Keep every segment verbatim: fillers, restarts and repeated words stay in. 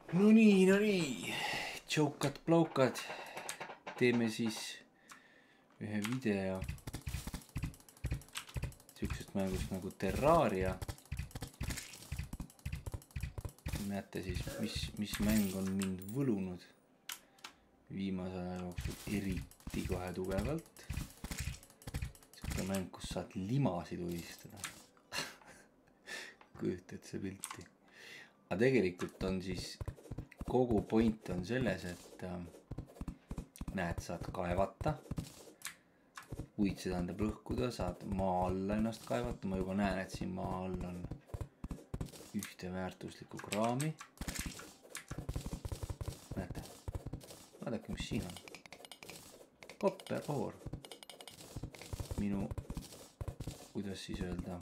no nii, no nii, tšaukad-plaukad, teeme siis ühe video siuksest mängust nagu Terraria. Näete siis, mis, mis mäng on mind võlunud viimase aja jooksul eriti kohe tugevalt. Siuke mäng, kus saad limasid uistada. Kujutad see pilti. Aga tegelikult on siis, kogu point on selles, et äh, näed, saad kaevata. Puid seda andab lõhkuda, saad maa alla ennast kaevata. Ma juba näen, et siin maa all on ühte väärtuslikku kraami. Näete, vaadake, mis siin on. Kopperoor. Minu, kuidas siis öelda,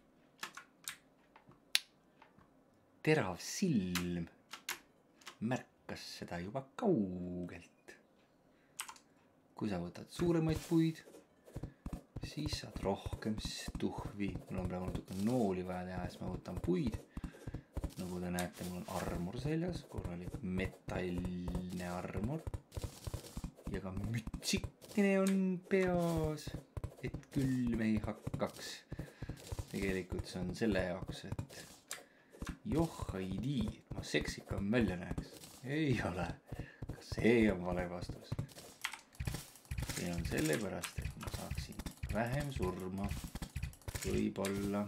terav silm märkas seda juba kaugelt. Kui sa võtad suuremaid puid, siis saad rohkem tuhvi. Mul on praegu natuke nooli vaja teha, siis ma võtan puid. Nagu te näete, mul on armor seljas, korralik metallne armor. Ja ka mütsikene on peas, et külm ei hakkaks. Tegelikult see on selle jaoks, et joh, ei tii, ma seksikam välja näeks. Ei ole. Kas see on vale vastus? See on selle pärast, et ma saaksin vähem surma. Võib-olla.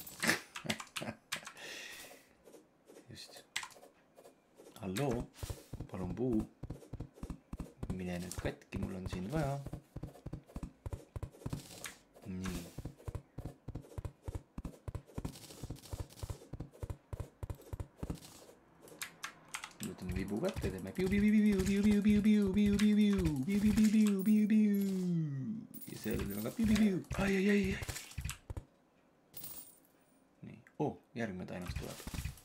Just. Halloo, palun puu. Mine nüüd katki, mul on sind vaja. Nii. Võtame vibu kätte, teeme piu, piu, piu, piu, piu, piu, piu, piu, piu, piu, piu, piu, piu, piu, piu, piu. Ja selle teeme ka piu, piu, piu. Ai, ai, ai, ai. Nii. Oh, järgmine tainas tuleb.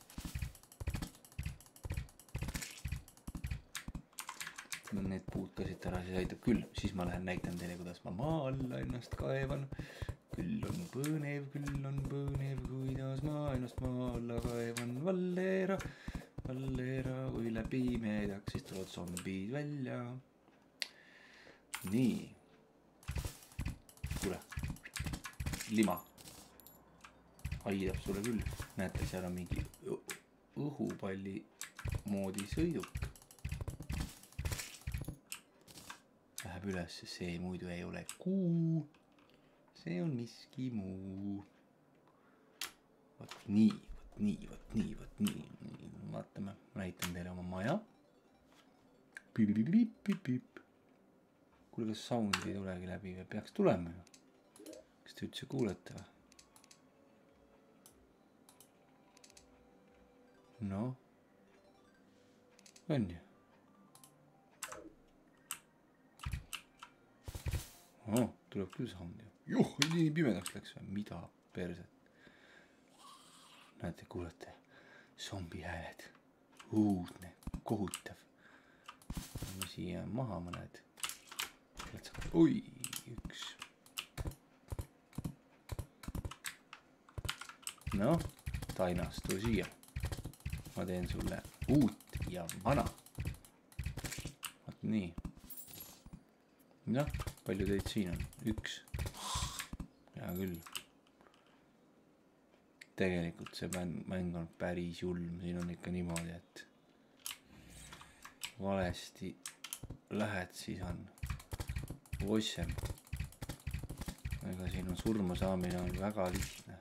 No need puud ka siit ära, siis aitab küll. Siis ma lähen näitan teile, kuidas ma maa alla ennast kaevan. Küll on põnev, küll on põnev, kuidas ma ennast maa alla kaevan. Valera. Valera, kui läbi meedaks, siis tulevad zombid välja. Nii. Kuule. Lima. Aidab sulle küll. Näete, seal on mingi õhupalli moodi sõiduk. Läheb üles, see muidu ei ole kuu. See on miski muu. Võt nii. Nii, võt nii, võt nii. Vaatame, näitan teile oma maja. Piip, piip, piip, piip, piip. Kuule, kas sound ei tulegi läbi või peaks tulema ju? Kas te üldse kuulete või? No. On ju? Oh, tuleb küll sound ju. Juh, nii pimedaks läks või? Mida perset? Näete, kuulete, zombi hääled, uudne, kohutav. Ma siia maha mõned. Oi, üks. No, tainas, tule siia. Ma teen sulle uut ja vana. Vaat nii. Noh, palju teid siin on? Üks. Hea küll. Tegelikult see mäng on päris julm, siin on ikka niimoodi, et valesti lähed, siis on vossem. Ega siin on surma saamine on väga lihtne.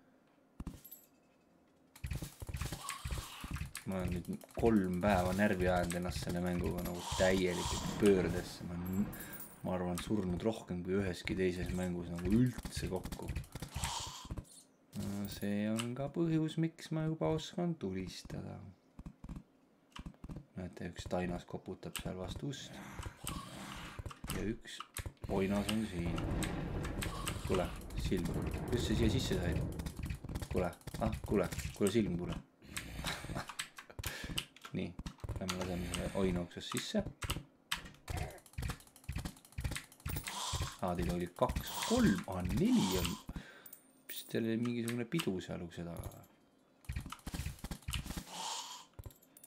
Ma olen nüüd kolm päeva närvi ajanud ennast selle mänguga nagu täielikult pöördesse. Ma, ma arvan surnud rohkem kui üheski teises mängus nagu üldse kokku. See on ka põhjus, miks ma juba oskan tulistada. Näete, üks tainas koputab seal vastu ust. Ja üks oinas on siin. Kuule, silm. Kus see siia sisse said? Kuule, ah, kuule, kuule silm, kuule. Nii, lähme laseme oina uksest sisse. Aa, teil oli kaks, kolm, aa, neli on. Teil oli mingisugune pidu seal ukse taga.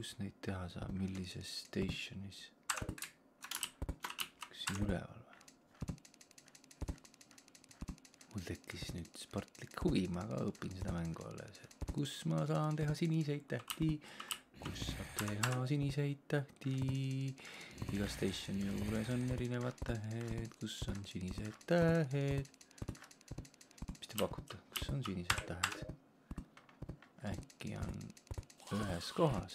kus neid teha saab, millises stationis? Kas siin üleval või? Mul tekkis nüüd sportlik huvi, ma ka õpin seda mängu alles, et kus ma saan teha siniseid tähti, kus saab teha siniseid tähti, iga stationi juures on erinevad tähed, kus on sinised tähed. Mis te pakute, kus on sinised tähed? Äkki on ühes kohas?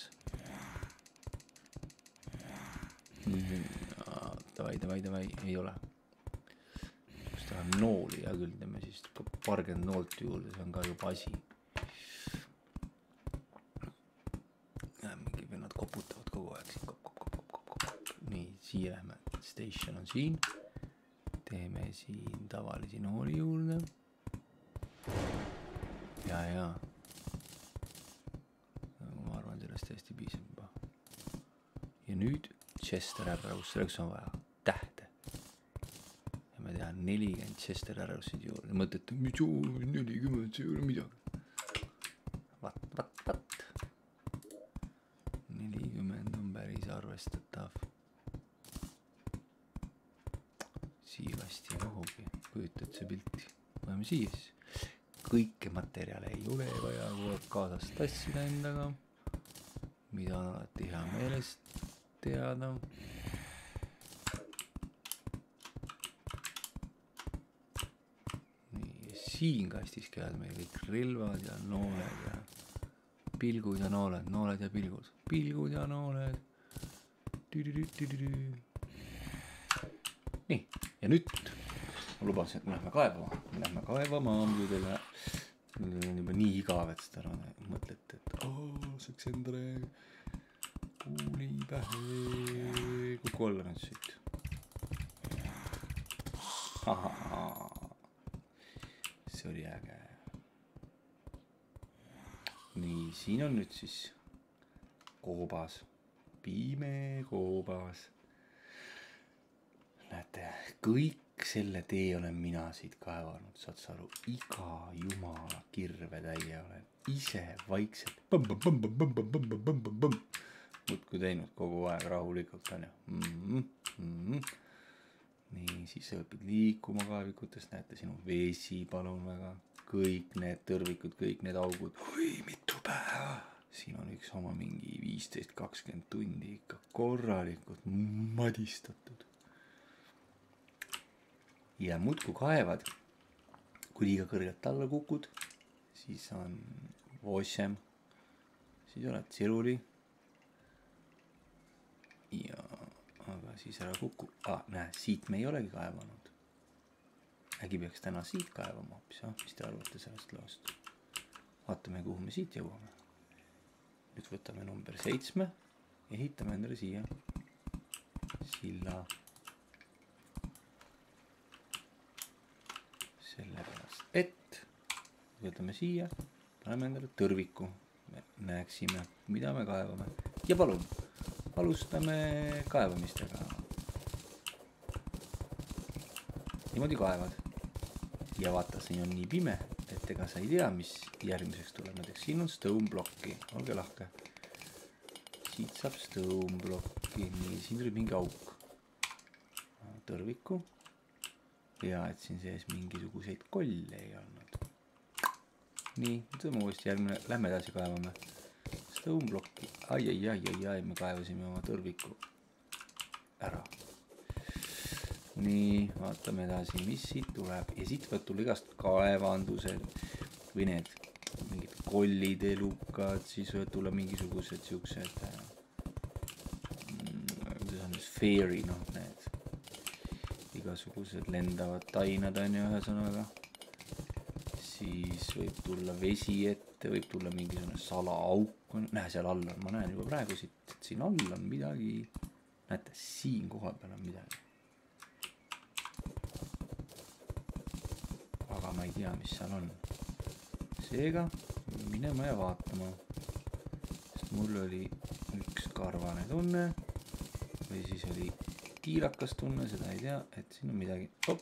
Davai, davai, davai, ei ole. Kus ta on nooli, ja küll teeme siis parkend noolt juurde, see on ka juba asi. Mingi vennad koputavad kogu aeg siin. Kop, kop, kop, kop, kop. Nii, siia lähme. Station on siin. Teeme siin tavalisi nooli juurde. Ja, ja. Ma arvan, sellest hästi piisab juba. Ja nüüd Chester Arrows, selleks on vaja tähte. Ja me teha nelikümmend Chester Arrowsid juurde. Mõtlete, mis joo, nelikümmend, see ei ole midagi. Vat, vat, vat. nelikümmend on päris arvestatav. Siia vasti ei kuhugi. Kujutad see pilti. Võime siia siis. Kõike materjale ei ole vaja kaasas tassida endaga, mida on alati hea meelest teada. Nii, siin kastis käivad meil kõik relvad ja nooled ja pilgud ja nooled, nooled ja pilgud, pilgud ja nooled. Nii, ja nüüd ma lubasin, et me lähme kaevama, me lähme kaevama muudele. Mul on juba nii igav, et seda mõtlete, et ooo, saaks endale kuuli pähe, kui kolla nüüd siit. Ahaa, see oli äge. Nii, siin on nüüd siis koobas, piime koobas. Näete, kõik selle tee olen mina siit kaevanud, saad sa aru, iga jumala kirve täie olen ise vaikselt muudkui teinud kogu aeg rahulikult on ju. Mm-hmm. Mm-hmm. Nii, siis sa õpid liikuma kaevikutest, näete sinu vesi, palun väga, kõik need tõrvikud, kõik need augud, oi mitu päeva, siin on üks oma mingi viisteist kakskümmend tundi ikka korralikult madistatud. Ja muudku kaevad, kui liiga kõrgelt alla kukud, siis on osem, siis oled siruli. Ja, aga siis ära kuku. Ah, näe, siit me ei olegi kaevanud. Äkki peaks täna siit kaevama hoopis, ah? Mis te arvate sellest loost? Vaatame, kuhu me siit jõuame. Nüüd võtame number seitsme, ehitame endale siia silla. Sellepärast, et võtame siia, paneme endale tõrviku, me näeksime, mida me kaevame. Ja palun, alustame kaevamistega. Niimoodi kaevad. Ja vaata, siin on nii pime, et ega sa ei tea, mis järgmiseks tuleb. Näiteks siin on stone blocki, olge lahke. Siit saab stone blocki, nii, siin tuli mingi auk. Tõrviku. Ja et siin sees mingisuguseid kolle ei olnud. Nii, võtame uuesti järgmine, lähme edasi kaevame. Stone blocki, ai, ai, ai, ai, ai, me kaevasime oma tõrviku ära. Nii, vaatame edasi, mis siit tuleb. Ja siit võid tulla igast kaevandused või need mingid kollid, elukad, siis võid tulla mingisugused siuksed, kuidas on siis fairy, noh, need igasugused lendavad tainad on ju ühesõnaga. Siis võib tulla vesi ette, võib tulla mingisugune salaauk. Näe, seal all on, ma näen juba praegu siit, et siin all on midagi. Näete, siin koha peal on midagi. Aga ma ei tea, mis seal on. Seega minema ja vaatama. Sest mul oli üks karvane tunne või siis oli kiirakas tunne, seda ei tea, et siin on midagi. Hop.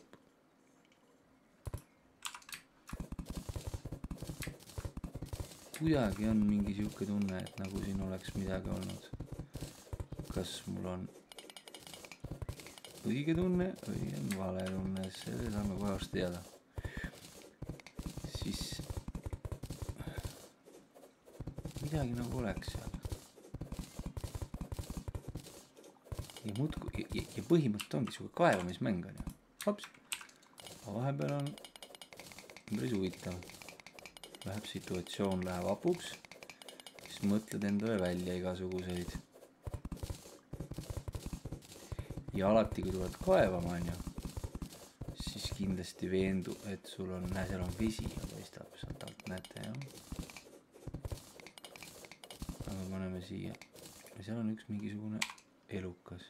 kuidagi on mingi siuke tunne, et nagu siin oleks midagi olnud. Kas mul on õige tunne või on vale tunne, selle saame kohe varsti teada. Siis midagi nagu oleks seal. Ja, muudku, ja, ja põhimõtteliselt ongi siuke kaevamismäng on ju. Hops. Vahepeal on päris huvitav. Läheb situatsioon, läheb apuks, siis mõtled endale välja igasuguseid. Ja alati, kui tuled kaevama, on ju, siis kindlasti veendu, et sul on, näe, seal on vesi ja paistab sealt alt, näete, jah. Aga paneme siia. Ja seal on üks mingisugune elukas.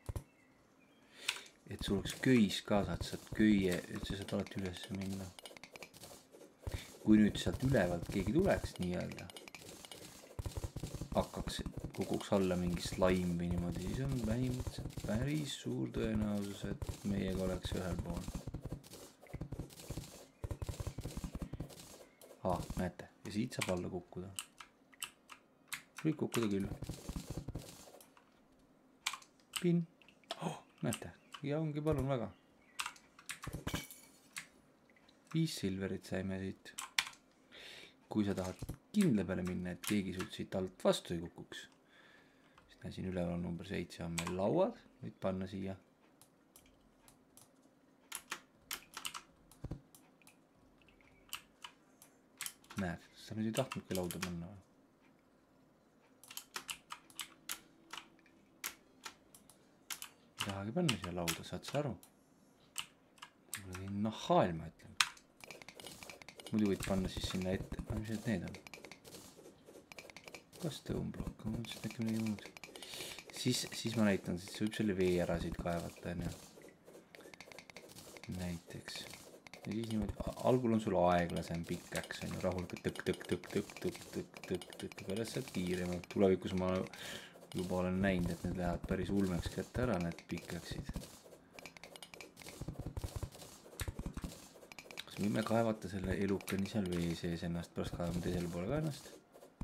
Et sul oleks köis kaasad, saad köie, et sa saad alati üles minna. Kui nüüd sealt ülevalt keegi tuleks nii-öelda, hakkaks, kukuks alla mingi slaim või niimoodi, siis on vähimõtteliselt päris suur tõenäosus, et meiega oleks ühel pool. Aa, näete, ja siit saab alla kukkuda. Võib kukkuda küll. Pin. Oh, näete. Ja ongi palun väga. Viis silverit saime siit. Kui sa tahad kindla peale minna, et keegi sult siit alt vastu ei kukuks, siis näe, siin üleval on number seitse on meil lauad, võid panna siia. Näed, sa nüüd ei tahtnudki lauda panna. Tahagi panna siia lauda, saad sa aru? Mul oli nahhaal, ma ütlen. Muidu võid panna siis sinna ette. Mis need need on? Kas tõumblokk? Ma mõtlesin, et äkki midagi muud. Siis, siis ma näitan, siis võib selle vee ära siit kaevata. Näiteks. Ja siis niimoodi, algul on sul aeglasem pikkäks, on ju rahulikult tõk, tõk, tõk, tõk, tõk, tõk, tõk, tõk, pärast saad kiiremalt. Tulevikus ma juba olen näinud, et need lähevad päris ulmeks kätte ära, need pikkäksid. Kas võime kaevata selle elukani seal vee sees ennast, pärast kaevame teisel poole ka ennast?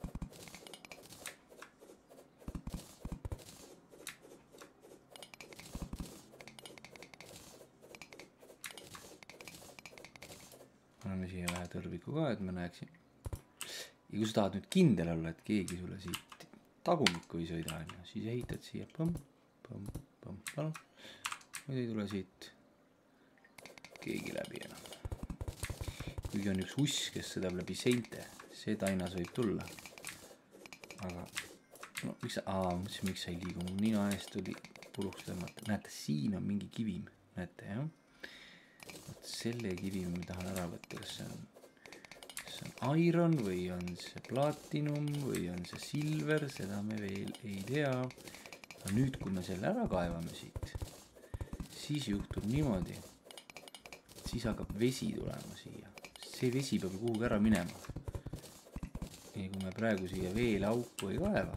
Paneme siia vähe tõrviku ka, et me näeksin. Ja kui sa tahad nüüd kindel olla, et keegi sulle siit tagumikku ei sõida, siis ehitad siia põmm, põmm, põmm, palun. Muidu ei tule siit keegi läbi enam. Kuigi on üks uss, kes sõidab läbi seinte, see tainas võib tulla. Aga, no, miks sa, aa, mõtlesin, miks sa ei liigu, mul nina eest tuli puruks tõmmata. Näete, siin on mingi kivim, näete, jah? Võt selle kivimi ma tahan ära võtta, kas see on, see on iron või on see platinum või on see silver, seda me veel ei tea. Aga nüüd, kui me selle ära kaevame siit, siis juhtub niimoodi, siis hakkab vesi tulema siia. See vesi peab kuhugi ära minema. Ja kui me praegu siia veel auku ei kaeva,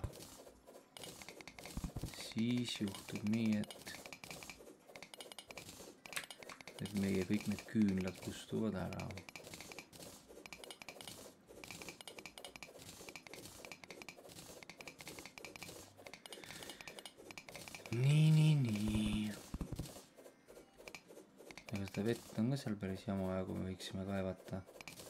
siis juhtub nii, et, et meie kõik need küünlad kustuvad ära. Nii, nii, nii. Aga seda vett on ka seal päris jama ja kui me võiksime kaevata.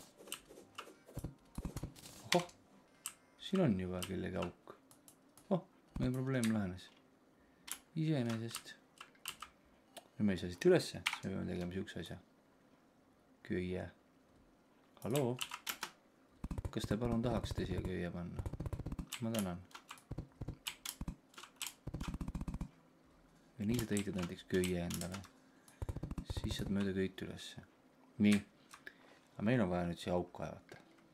Ohoh, siin on juba kellegi auk. Oh, meie probleem lahenes. Iseenesest. Nüüd me ei saa siit ülesse, siis me peame tegema siukse asja. Köie. Halloo? Kas te palun tahaksite siia köie panna? Ma tänan. Ja nii sa ehitad näiteks köie endale. Siis saad mööda köit ülesse. Nii. Aga meil on vaja nüüd siia auk kaevata.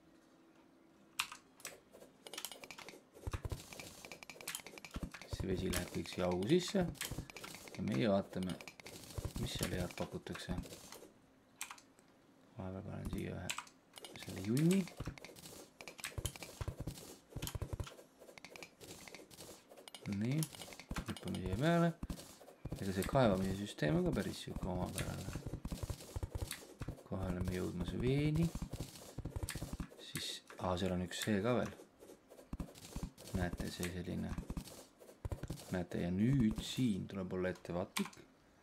See vesi läheb kõik siia augu sisse. Ja meie vaatame, mis seal head pakutakse. Vahepeal panen siia ühe selle junni. Nii. Hüppame siia peale. Ega see kaevamise süsteem on ka päris siuke omapärane. Kohe oleme jõudmas veeni. Siis, Aa, seal on üks see ka veel. Näete, see selline. Näete, ja nüüd siin tuleb olla ettevaatlik.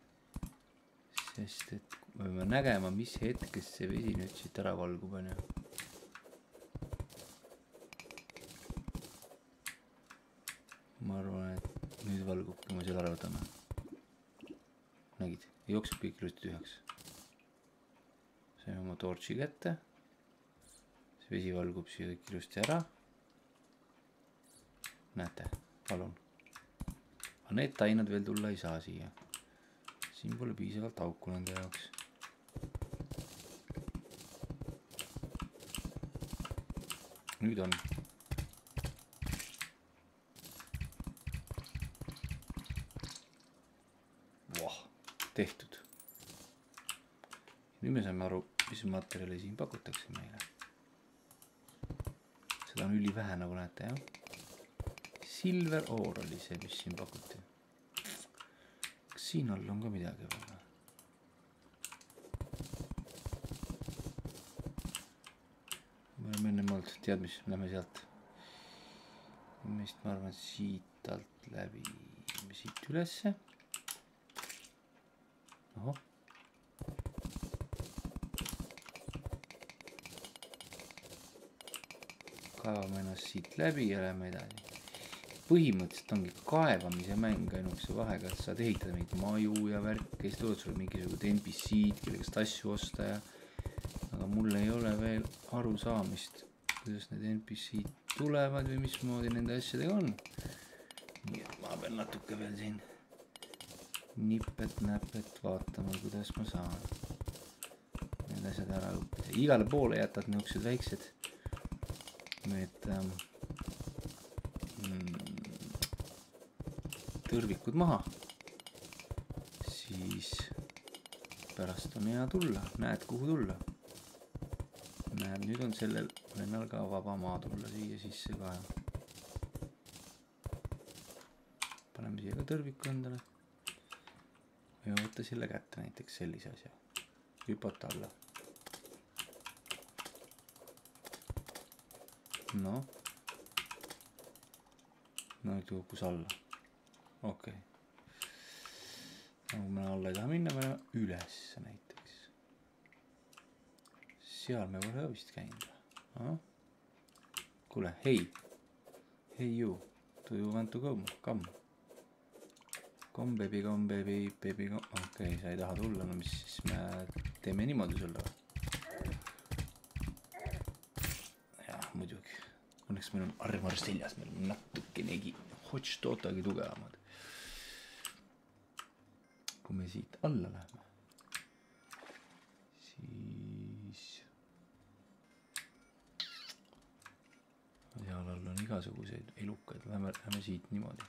Sest et me peame nägema, mis hetkes see vesi nüüd siit ära valgub, on ju. Ma arvan, et nüüd valgub, kui me selle ära võtame. Nägid, jookseb kõik ilusti tühjaks. Saime oma torchi kätte. See vesi valgub siia kõik ilusti ära. Näete, palun. Aga need tainad veel tulla ei saa siia. Siin pole piisavalt auku nende jaoks. Nüüd on. Vah, tehtud. Nüüd me saame aru, mis materjali siin pakutakse meile. Seda on üli vähe, nagu näete, jah. Silver ore oli see, mis siin pakuti. Kas siin all on ka midagi veel? Me oleme enne mõeld, tead mis, lähme sealt. Meist ma arvan siit alt läbi, siit ülesse. Oho. Kaevame ennast siit läbi ja lähme edasi. Põhimõtteliselt ongi kaevamise mäng ainukese vahega, et saad ehitada mingit maju ja värk, kes tulevad sulle mingisugused N P C-d, kellegast asju osta ja aga mul ei ole veel aru saamist, kuidas need N P C-d tulevad või mismoodi nende asjadega on. Nii et ma pean natuke veel siin nipet-näpet vaatama, kuidas ma saan need asjad ära õppida. Igale poole jätad niisugused väiksed need ähm, tõrvikud maha, siis pärast on hea tulla, näed kuhu tulla. Näed, nüüd on sellel vennal ka vaba maa tulla siia sisse ka. Paneme siia ka tõrviku endale. Ja võtta selle kätte näiteks sellise asja. Hüpata alla. No. No nüüd kukkus alla. Okei. Nagu me alla ei taha minna, me oleme üles näiteks. Seal me pole vist käinud. Kuule, hei. Hey you. Do you want to go? Come. Come baby, come baby, baby, come. Okei, sa ei taha tulla, no mis siis me teeme niimoodi sulle. Jah, muidugi. Õnneks meil on armar seljas, meil on natukenegi hotš-tootagi tugevamad. Kui me siit alla läheme, siis seal all on igasuguseid elukaid, lähme, lähme siit niimoodi.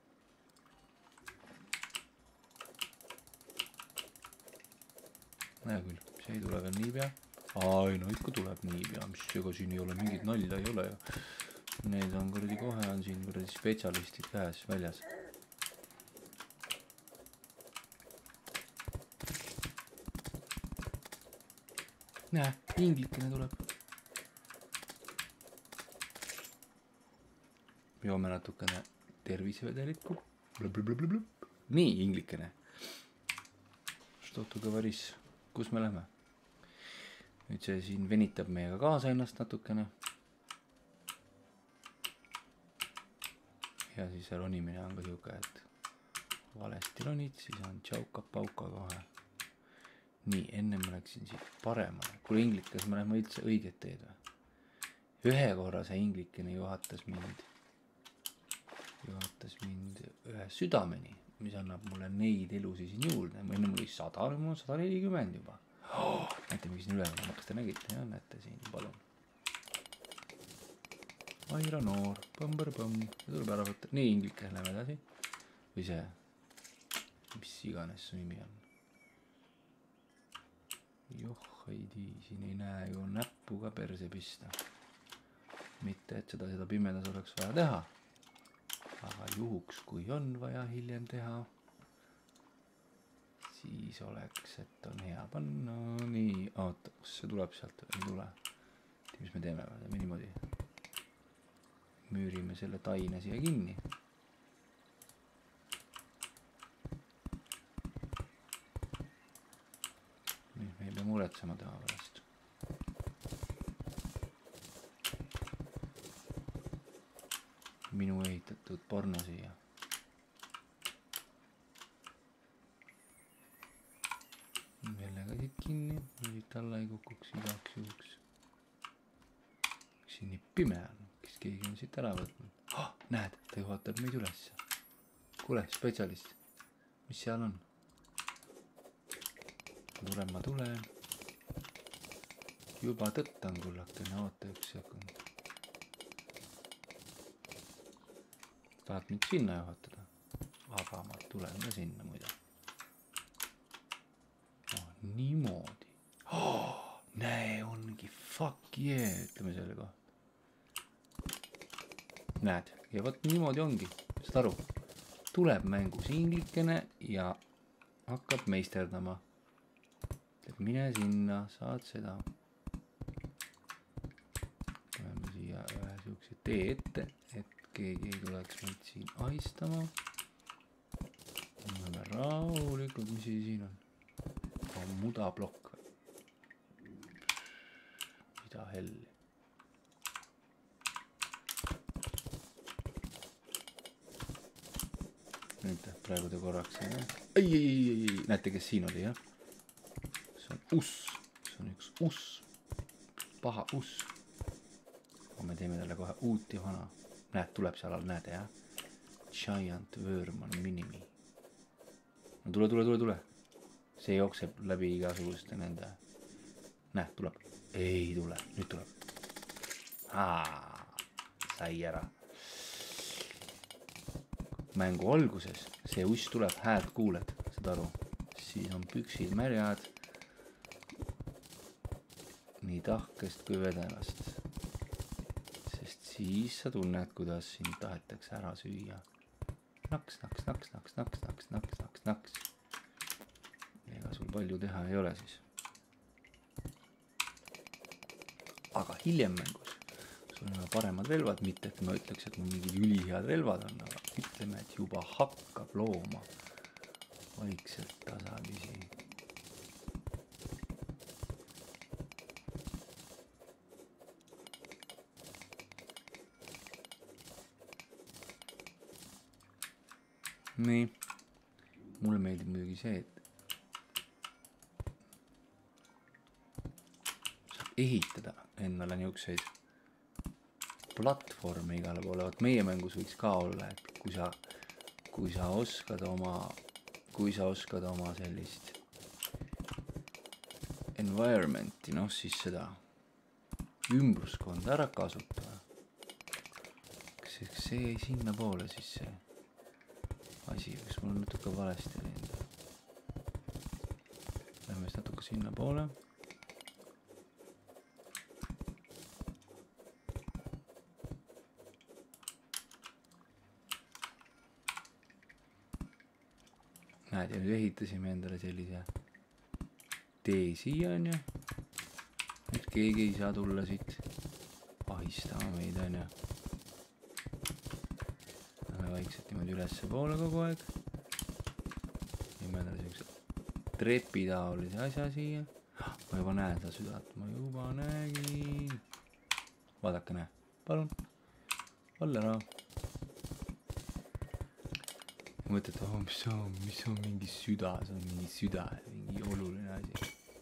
Näe küll, see ei tule veel niipea. Ai, no ikka tuleb niipea, mis ega siin ei ole mingit nalja ei ole. Need on kuradi kohe on siin kuradi spetsialistid käes väljas. Näe, inglikene tuleb. Joome natukene tervisevedelikku. Nii, inglikene. Что-то говоришь? Kus me lähme? Nüüd see siin venitab meiega kaasa ennast natukene. Ja siis ronimine on ka siuke, et valesti ronid, siis on tšauka-pauka kohe. Nii, enne ma läksin siit paremale. Kuule inglikas, ma lähme üldse õiget teed või? Ühe korra see inglikene juhatas mind. Juhatas mind ühe südameni, mis annab mulle neid elusi siin juurde. Ma enne mul oli sada, nüüd mul on sada nelikümmend juba. Oh, näete, mis siin üle, kas te nägite? Ja, näete siin, palun. Aira noor, põmber-põmm. Tuleb ära võtta. Nii, inglikene lähme edasi. Või see, mis iganes su nimi on. Joh, ei tii, siin ei näe ju näppu ka perse pista. Mitte, et seda, seda pimedas oleks vaja teha. Aga juhuks, kui on vaja hiljem teha, siis oleks, et on hea panna. Nii, oota, kus see tuleb sealt? Ei tule. mis me teeme, me niimoodi müürime selle taine siia kinni. nüüd me ei pea muretsema teha pärast. minu ehitatud porno siia. sellega siit kinni, siit alla ei kukuks igaks juhuks. siin nii pime on, kes keegi on siit ära võtnud. Oh, näed, ta juhatab meid üles. Kuule, spetsialist, mis seal on? tulen, ma tulen. juba tõttan kullakene, oota üks sekund. tahad mind sinna juhatada? aga ma tulen ka sinna muide. Oh, niimoodi. Oh, näe, ongi fuck yeah, ütleme selle koha. Näed, ja vot niimoodi ongi, saad aru, tuleb mängus inglikene ja hakkab meisterdama. mine sinna, saad seda. Tuleme siia ühe siukse tee ette, et keegi ei tuleks meid siin ahistama. Oleme rahulikud, mis siin on? Oh, mudablokk. mida helli. nüüd praegu te korraks ei, ei, ei, ei, näete, kes siin oli, jah? see on uss, see on üks uss, paha uss. me teeme talle kohe uut ja vana. Näed, tuleb seal all, näete, jah? Giant Võõrman Minimi. no tule, tule, tule, tule. see jookseb läbi igasuguste nende. Näed, tuleb. ei tule, nüüd tuleb. Aa, sai ära. mängu alguses see uss tuleb, häält kuuled, saad aru, siis on püksid märjad nii tahkest kui vedelast, sest siis sa tunned, kuidas sind tahetakse ära süüa. naks, naks, naks, naks, naks, naks, naks, naks, naks. ega sul palju teha ei ole siis. aga hiljem mängus sul on paremad relvad, mitte et ma ütleks, et mul mingid ülihead relvad on, aga ütleme, et juba hakkab looma vaikselt tasapisi. nii, mulle meeldib muidugi see, et saab ehitada endale niisuguseid platvorme igale poole. Vaat meie mängus võiks ka olla, et kui sa, kui sa oskad oma, kui sa oskad oma sellist environmenti, noh siis seda ümbruskonda ära kasutada. Kas see sinna poole siis see asi, kas mul on natuke valesti läinud? Lähme siis natuke sinna poole. Näed, ja nüüd ehitasime endale sellise tee siia, on ju. Nüüd keegi ei saa tulla siit ahistama meid, on ju. Lähme vaikselt niimoodi ülesse poole kogu aeg. Teeme endale sellise trepitaolise asja siia. Ma juba näen seda südat, ma juba nägin. Vaadake, näe, palun. Olla ära. mõtled, oh, mis on, mis on mingi süda, see on mingi süda, mingi oluline asi.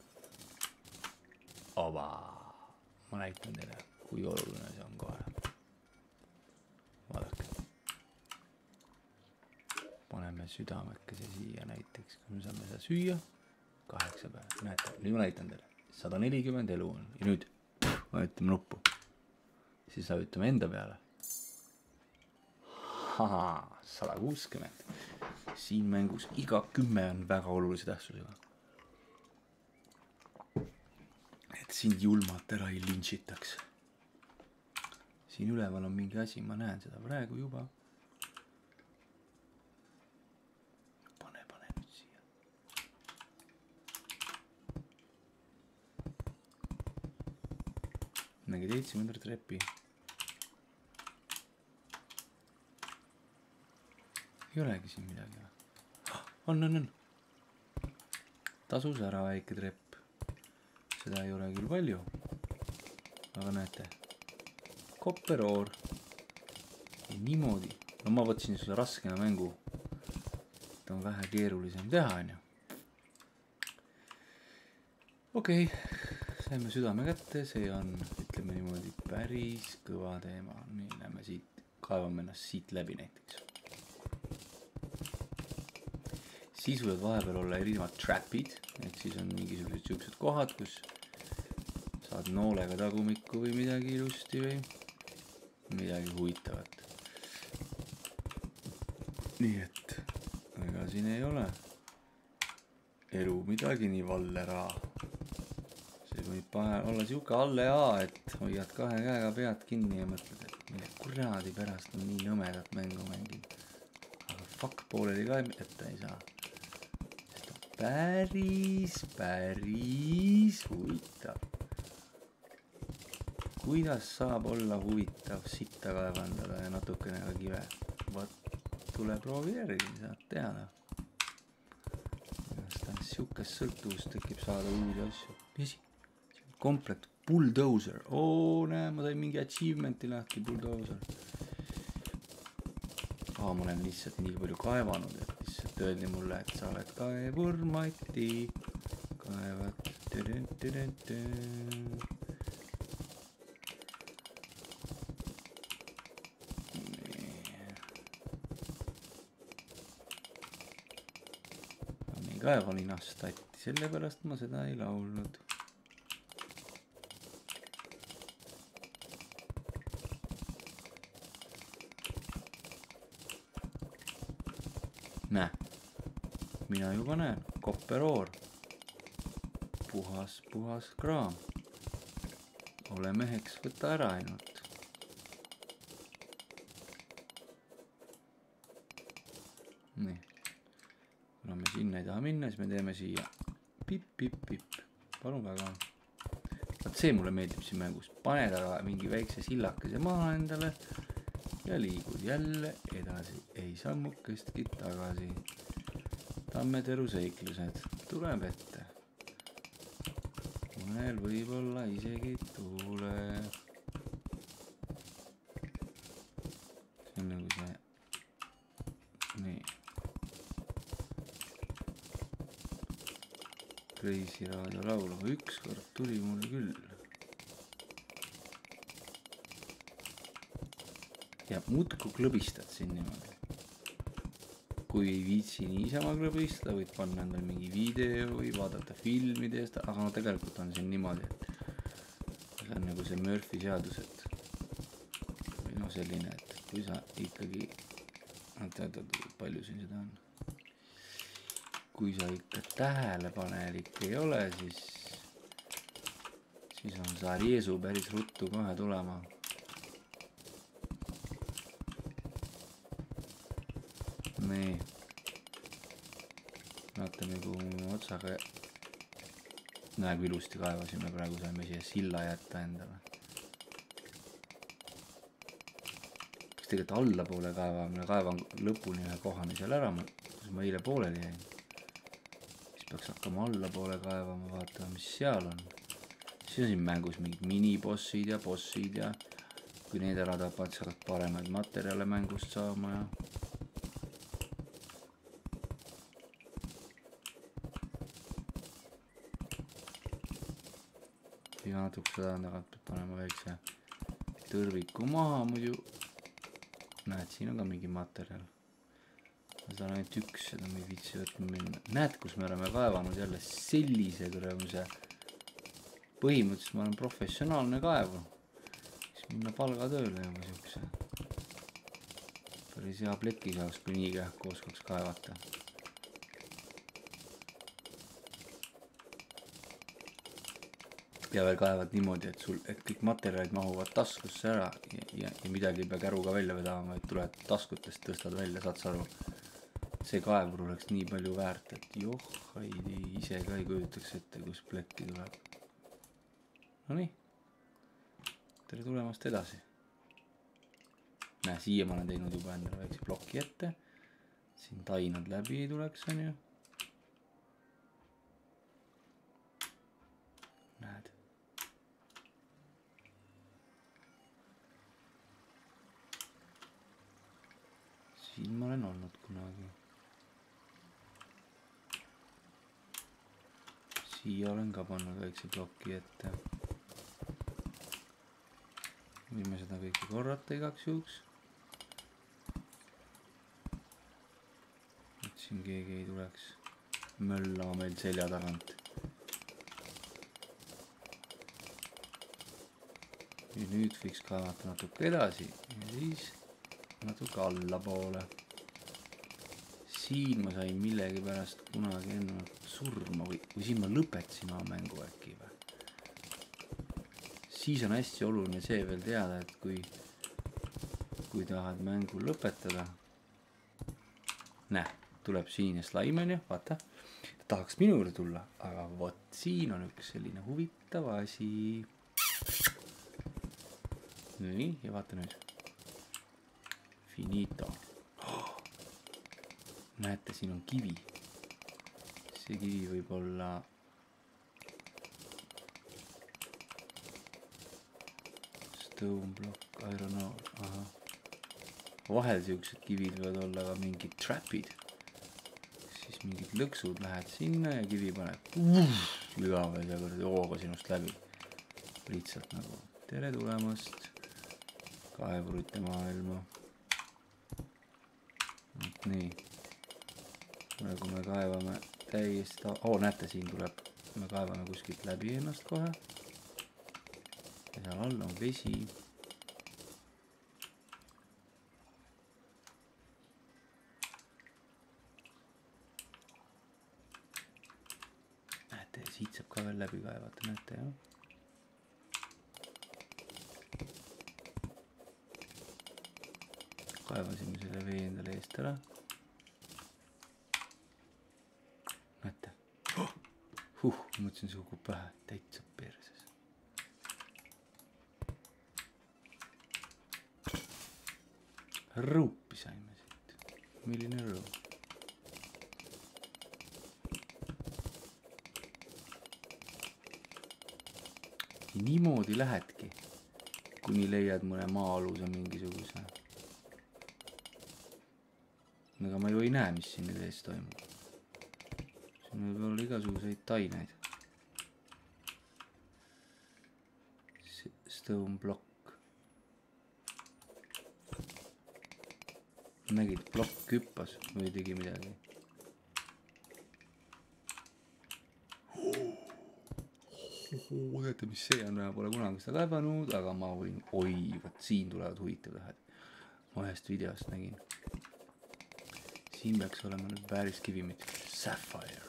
Ova, ma näitan teile, kui oluline see on kohe. Vaadake. Paneme südamekese siia näiteks, kui me saame seda süüa, kaheksa päeva, näete, nüüd ma näitan teile, sada nelikümmend elu on, ja nüüd vajutame nuppu, siis vajutame enda peale. Haha, sada kuuskümmend. Siin mängus iga kümme on väga olulise tähtsusega. Et sind julmalt ära ei lintšitaks. Siin üleval on mingi asi, ma näen seda praegu juba. Pane, pane nüüd siia. nägid heitsime ümber trepi. Ei olegi siin midagi. On, on, on. Tasus ära väike trepp. Seda ei ole küll palju. Aga näete. Kopperoor. Ja niimoodi. No ma võtsin sulle raskena mängu. Ta on vähe keerulisem teha, on ju. Okei. Okay. Saime südame kätte. See on, ütleme niimoodi, päris kõva teema. Nii, lähme siit. Kaevame ennast siit läbi näiteks. Siis võivad vahepeal olla erinevad trapid, et siis on mingisugused siuksed kohad, kus saad noolega tagumikku või midagi ilusti või midagi huvitavat. Nii et, ega siin ei ole elu midagi nii vallera. See võib olla siuke alle A, et hoiad kahe käega pead kinni ja mõtled, et mille kuradi pärast on nii nõmedat mängu mängin. Aga fuck pooleli ka jätta ei saa. Päris, päris huvitav. Kuidas saab olla huvitav sitta kaevandada ja natukene ka kive? Võt, tule proovi järgi, saad teada. Siukest sõltuvust tekib saada uusi asju. Misi? Komplet bulldozer. Oo, näe, ma sain mingi achievementi lahti, bulldozer. Aa, ma olen lihtsalt nii palju kaevanud, et lihtsalt öeldi mulle, et sa oled kaevur, Mati. Kaevad. Ma ei kaeva linast tatti, sellepärast ma seda ei laulnud. Näe, mina juba näen, kopperoor, puhas, puhas kraam, ole meheks, võta ära ainult. Nii, kuna me sinna ei taha minna, siis me teeme siia pip, pip, pip, palun väga. Vaat see mulle meeldib siin mängus, pane taga mingi väikse sillakese maha endale. Ja liigud jälle edasi, ei sammukestki tagasi. Tammeteru seiklused, tuleb ette. Mõnel võib-olla isegi tuleb. See on nagu see. Nii. Crazy raadio laulu, ükskord tuli mul küll. Ja muudku klõbistad siin niimoodi. Kui ei viitsi niisama klõbistada, võid panna endal mingi video või vaadata filmidest, aga no tegelikult on siin niimoodi, et see on nagu see Murphy seadus, et või no selline, et kui sa ikkagi, tead, palju siin seda on, kui sa ikka tähelepanelik ei ole, siis siis on saa Jeesu päris ruttu kohe tulema. Nii. Vaatame, kui otsaga näeb ilusti kaevasime, praegu saime siia silla jätta endale. Kas tegelikult alla poole kaevamine, kaevan lõpuni ühe kohani seal ära, kus ma eile pooleli jäin. Siis peaks hakkama alla poole kaevama, vaatama, mis seal on. Siis on siin mängus mingid minibossid ja bossid ja kui need ära tapad, sa hakkad paremaid materjale mängust saama ja ja natuke seda tagant peab panema väikse tõrviku maha, muidu näed, siin on ka mingi materjal. Seda on ainult üks, seda me ei viitsi võtma minna. Näed, kus me oleme kaevanud jälle sellise kõrvuse. Põhimõtteliselt ma olen professionaalne kaevu. Siis minna palgatööle juba siukse. Päris hea pleki saaks, kui nii kähku oskaks kaevata. Ja veel kaevad niimoodi, et sul et kõik materjalid mahuvad taskusse ära ja, ja, ja midagi ei pea käruga välja vedama, et tuled taskutest, tõstad välja, saad sa aru. See kaevur oleks nii palju väärt, et joh, ei ise ka ei kujutaks ette, kus plekki tuleb. No nii. tere tulemast edasi. Näe, siia ma olen teinud juba endale väikse ploki ette. Siin tainad läbi ei tuleks, on ju. Näed. Siin ma olen olnud kunagi. Siia olen ka pannud väikse ploki ette. Võime seda kõike korrata igaks juhuks. Et siin keegi ei tuleks möllama meil selja tagant. Ja nüüd võiks kaevata natuke edasi ja siis natuke alla poole. Siin ma sain millegi pärast kunagi enne surma või, või siin ma lõpetasin oma mängu äkki või. Siis on hästi oluline see veel teada, et kui, kui tahad mängu lõpetada. Näe, tuleb sinine slaim on ju, vaata. Ta tahaks minu juurde tulla, aga vot siin on üks selline huvitav asi. Nii, ja vaata nüüd. Finito. Oh! Näete, siin on kivi. See kivi võib olla stone block, iron ore, aha. Vahel siuksed kivid võivad olla ka mingid trapid. Siis mingid lõksud lähed sinna ja kivi paneb lügave ja kõrdi hooga sinust läbi. Lihtsalt nagu tere tulemast kaevurite maailma. Nii. Praegu me kaevame täiesti... Oo, näete, siin tuleb. Me kaevame kuskilt läbi ennast kohe. Ja seal all on vesi. Näete, siit saab ka veel läbi kaevata, näete, jah? Kaevasime selle vee endale eest ära. Näete. Oh! Huh, mõtlesin see kukub pähe, täitsa perses. Ruupi saime siit. Milline ruup? Niimoodi lähedki, kuni leiad mõne maa-aluse mingisuguse. Aga ma ju ei näe, mis siin nüüd ees toimub. Siin võib olla igasuguseid taineid. Stone block. Nägid, plokk hüppas või tegi midagi. Teate, mis see on, pole kunagi seda kaevanud, aga ma võin, oi, võt siin tulevad huvitav tähed. Ma ühest videost nägin. Siin peaks olema nüüd päris kivimid. Sapphire.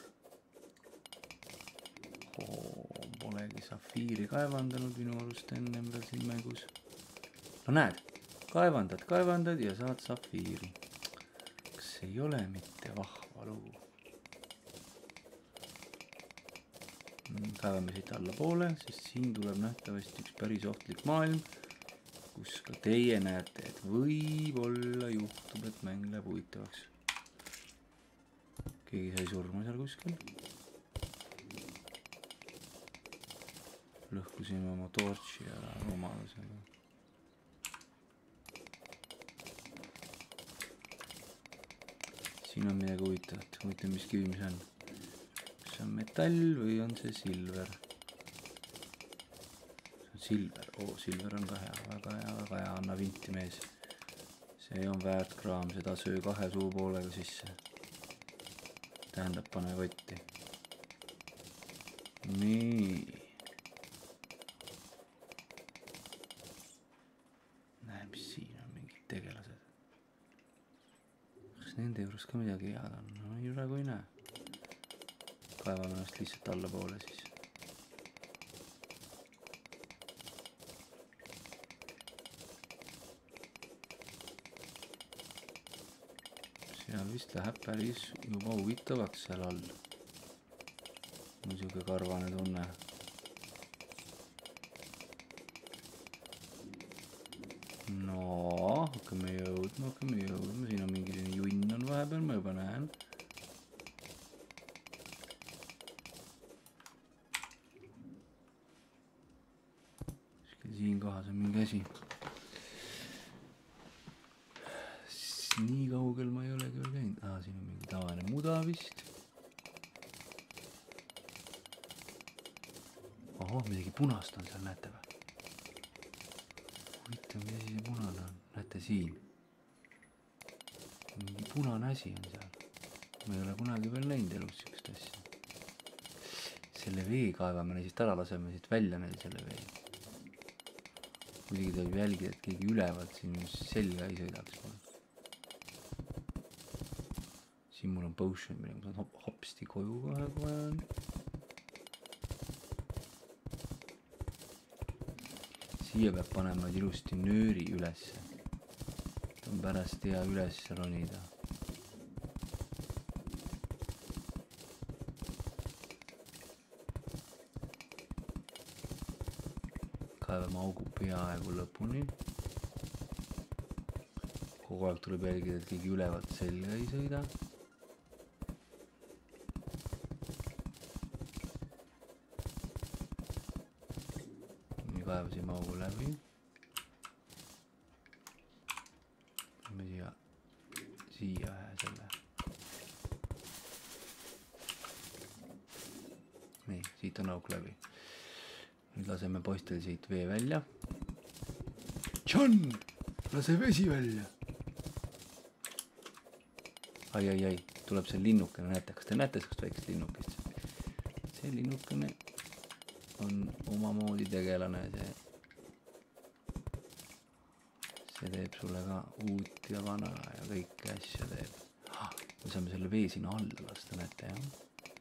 Oh, polegi safiiri kaevandanud minu arust ennem veel siin mängus. No näed. Kaevandad, kaevandad ja saad safiiri. Kas ei ole mitte vahva lugu? Kaevame siit alla poole, sest siin tuleb nähtavasti üks päris ohtlik maailm, kus ka teie näete, et võib-olla juhtub, et mäng läheb huvitavaks. Keegi sai surma seal kuskil. Lõhkusime oma torchi ära rumalusega. Siin on midagi huvitavat. Huvitav, mis kivi mis on. Kas see on metall või on see silver? See on silver. Oo, silver on ka hea. Väga hea, väga hea. Anna vinti mees. See on väärt kraam. Seda söö kahe suu poolega sisse. Tähendab, pane kotti. Nii. Näe, mis siin on mingid tegelased. Kas nende juures ka midagi head on? No ei praegu ei näe. Kaevame ennast lihtsalt alla poole siis. Seal vist läheb päris juba huvitavaks seal all. Muidugi karvane tunne. no hakkame jõudma, hakkame jõudma, siin on mingi selline junn on vahepeal, ma juba näen. Siin kohas on mingi asi. Nii kaugel ma ei olegi veel käinud. Ah, siin on mingi tavaline muda vist. Oho, midagi punast on seal, näete või? Huvitav, mis asi see punane on? Näete siin. Mingi punane asi on seal. Ma ei ole kunagi veel näinud elus sükst asja. Selle vee kaevame, siit ära laseme siit välja neil selle vee. Muidugi tuleb jälgida, et keegi ülevalt siin selga ei sõidaks. Siin mul on potion, millega ma saan hopsti koju kohe kohe on. Siia peab panema ilusti nööri ülesse. Ta on pärast hea üles ronida. Kaevame augu peaaegu lõpuni. Kogu aeg tuleb jälgida, et keegi ülevalt selga ei sõida. Nii kaevasime augu läbi. Lähme siia, siia ühe selle. Nii, siit on auk läbi. Nüüd laseme poistel siit vee välja. John! Lase vesi välja! Ai, ai, ai, tuleb see linnukene, näete, kas te näete sellist väikest linnukest? See linnukene on omamoodi tegelane, see, see teeb sulle ka uut ja vana ja kõike asja teeb. Ah, me saame selle vee sinna alla lasta, näete, jah?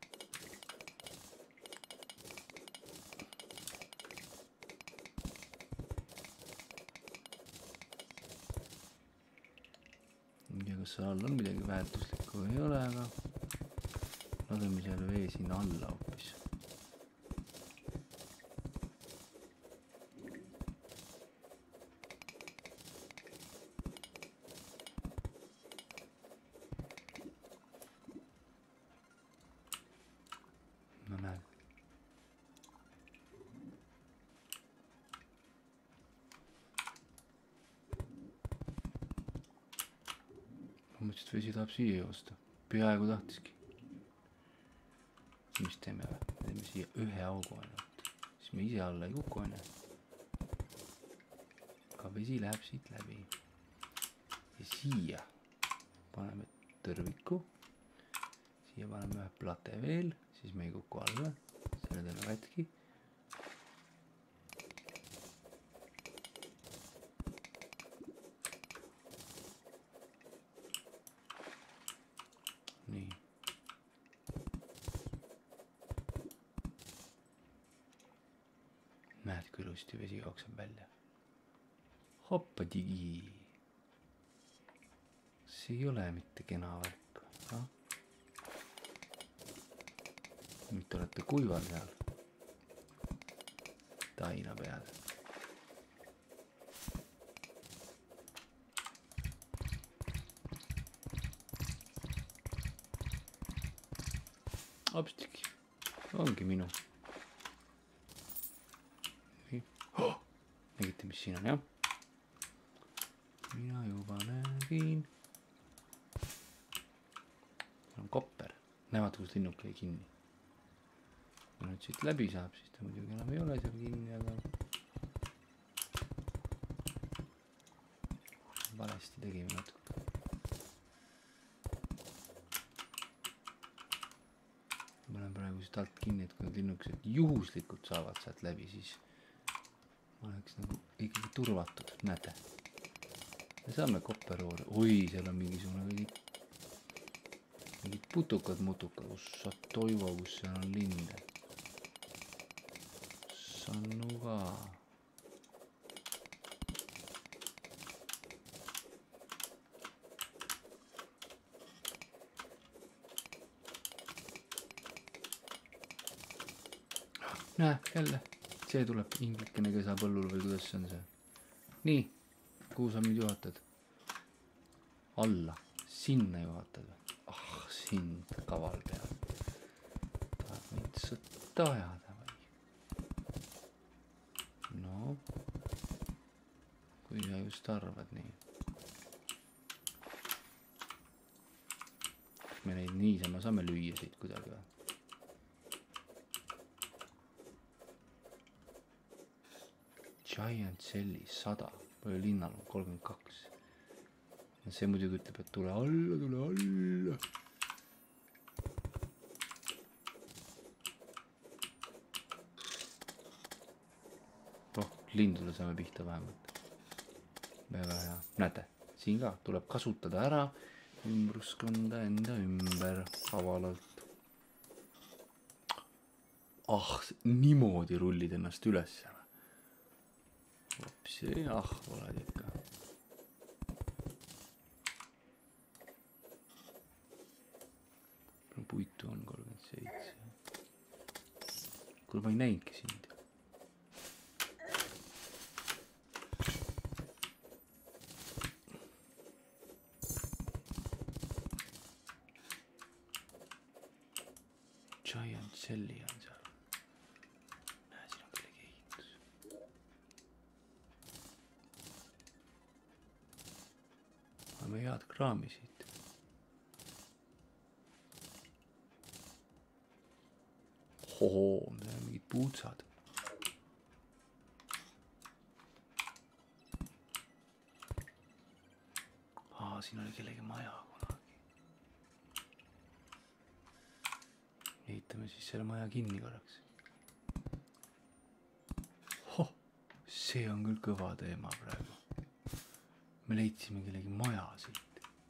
Kas seal all on midagi väärtuslikku ei ole, aga laseme selle vee sinna alla hoopis. No näed. Mõtlesin, et vesi tahab siia joosta. Peaaegu tahtiski. Mis teeme või? Me teeme siia ühe augu ainult. Siis me ise alla ei kuku aine. Aga vesi läheb siit läbi. Ja siia paneme tõrviku. Siia paneme ühe plate veel. Siis me ei kuku alla. Selle teeme katki. Nii. Näed, kui ilusti vesi jookseb välja. Hoppa digi. See ei ole mitte kena värk. No? Nüüd olete kuival seal. Taina peal. Hopstiki. Ongi minu. Oh! Nägite, mis siin on, jah? Mina juba nägin. On kopper. Näevad, kus linnuk jäi kinni. Kui nüüd siit läbi saab, siis ta muidugi enam ei ole seal kinni, aga valesti tegime natuke. Ma olen praegu siit alt kinni, et kui need linnukesed juhuslikult saavad sealt läbi, siis oleks nagu ikkagi turvatud, näete. Me saame kopperoori. Oi, seal on mingisugune mingid, mingid putukad, mutukad, kus sa toivo, kus seal on linde. Sannu ka. Näe, jälle. See tuleb inglikene, kes saab õllul või kuidas see on see. Nii. kuhu sa mind juhatad? Alla, sinna juhatad või? Ah, sind kaval peal. Tahad mind sõtta ajada või? No, kui sa just arvad nii. Me neid niisama saame lüüa siit kuidagi või? Giant Celli sada, palju linnal on kolmkümmend kaks. See muidugi ütleb, et tule alla, tule alla. Oh, lindule saame pihta vähemalt. Väga hea. Näete, siin ka tuleb kasutada ära ümbruskonda enda ümber avalalt. Ah, niimoodi rullid ennast üles. Hopsi, ah, oled ikka. Puitu on kolmkümmend seitse. Kuule, ma ei näinudki sind. Giant Celli on seal. Näe, siin on kellegi ehitus. Oleme head kraami siit. Ohoo, need on mingid puutsad. Aa, siin oli kellegi maja kunagi. Ehitame siis selle maja kinni korraks. Hoh, see on küll kõva teema praegu. Me leidsime kellegi maja siit.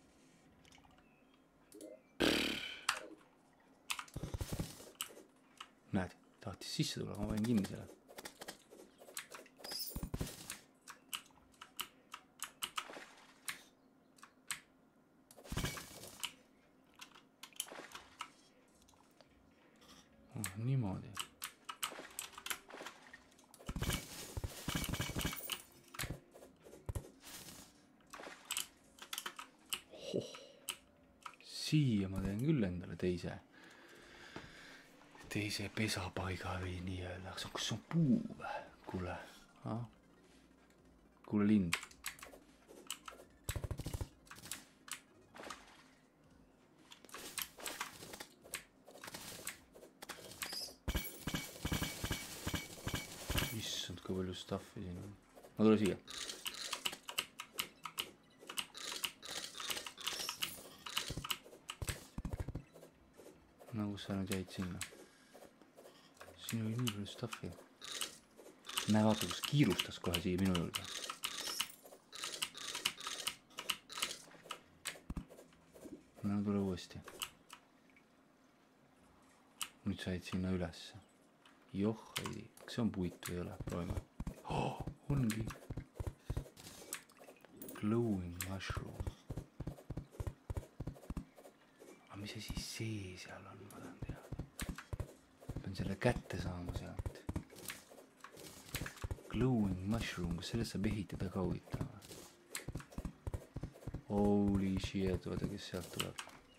Näed, tahtis sisse tulla, ma panin kinni selle. Oh, niimoodi. Oh, siia ma teen küll endale teise. Teise pesapaiga või nii öelda. Kas see on puu või? Kuule. Kuule lind. Issand, kui palju stuffi siin on. Ma tule siia. Nagu sa nüüd jäid sinna. Siin oli nii palju stuffi. Näe vaata, kus kiirustas kohe siia minu juurde. No tule uuesti. Nüüd said sinna ülesse. Joh, ei, kas see on puitu ei ole? Proovime. Oh, ongi. Glowing mushroom. Aga mis asi see seal on, ma tahan teada. Pean selle kätte saama sealt. Glowing mushroom, kas sellest saab ehitada ka huvitama? Holy shit, vaata kes sealt tuleb.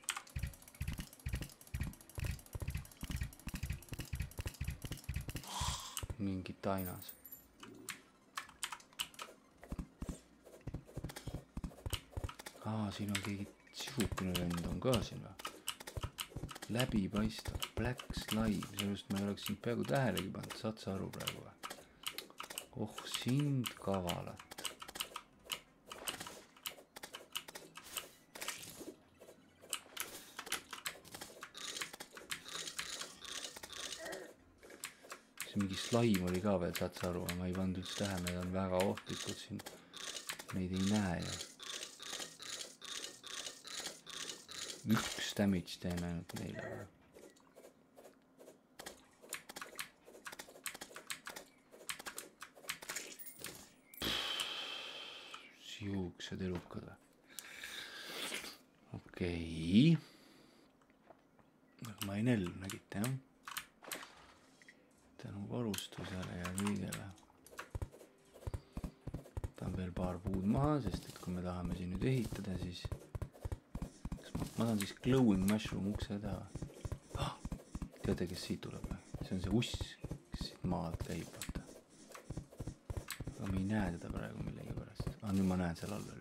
Mingi tainas. Aa, siin on keegi sisukene vend on ka siin või? Läbipaistav, black slime, sellest ma ei oleks sind peaaegu tähelegi pannud, saad sa aru praegu või? Oh, sind kavalat. See mingi slaim oli ka veel, saad sa aru, ma ei pannud üldse tähe, need on väga ohtlikud siin. Neid ei näe ju. Üks damage teen ainult neile või? Siuksed elukad või? Okei. Ma ei nelm, nägite jah? Tänu varustusele ja kõigele. Tahan veel paar puud maha, sest et kui me tahame siin nüüd ehitada, siis ma, ma saan siis glowing mushroom ukse teha. Ah, teate, kes siit tuleb või? See on see uss, kes siit maalt käib, vaata. Aga me ei näe teda praegu millegi pärast. Ah, nüüd ma näen seal all oli.